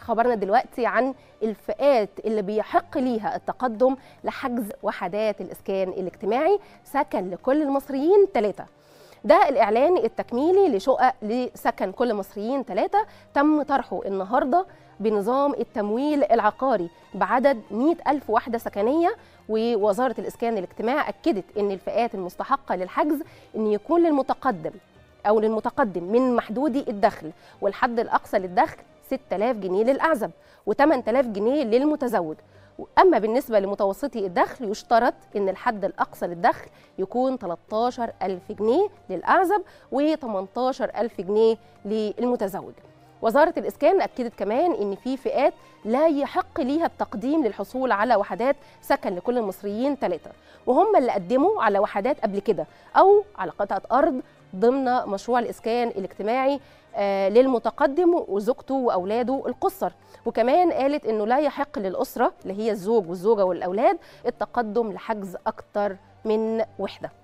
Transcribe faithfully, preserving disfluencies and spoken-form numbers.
خبرنا دلوقتي عن الفئات اللي بيحق ليها التقدم لحجز وحدات الإسكان الاجتماعي، سكن لكل المصريين ثلاثة. ده الإعلان التكميلي لشقق لسكن كل المصريين ثلاثة تم طرحه النهارده بنظام التمويل العقاري بعدد مئة ألف وحدة سكنية. ووزارة الإسكان الاجتماعي أكدت أن الفئات المستحقة للحجز أن يكون للمتقدم أو للمتقدم من محدودي الدخل، والحد الأقصى للدخل ستة آلاف جنيه للأعزب وثمانية آلاف جنيه للمتزوج. أما بالنسبة لمتوسطي الدخل يشترط أن الحد الأقصى للدخل يكون ثلاثة عشر ألف جنيه للأعزب وثمانية عشر ألف جنيه للمتزوج. وزارة الإسكان أكدت كمان أن في فئات لا يحق ليها التقديم للحصول على وحدات سكن لكل المصريين ثلاثة، وهم اللي قدموا على وحدات قبل كده أو على قطعة أرض ضمن مشروع الإسكان الاجتماعي آه للمتقدم وزوجته وأولاده القُصّر. وكمان قالت أنه لا يحق للأسرة اللي هي الزوج والزوجة والأولاد التقدم لحجز أكتر من وحدة.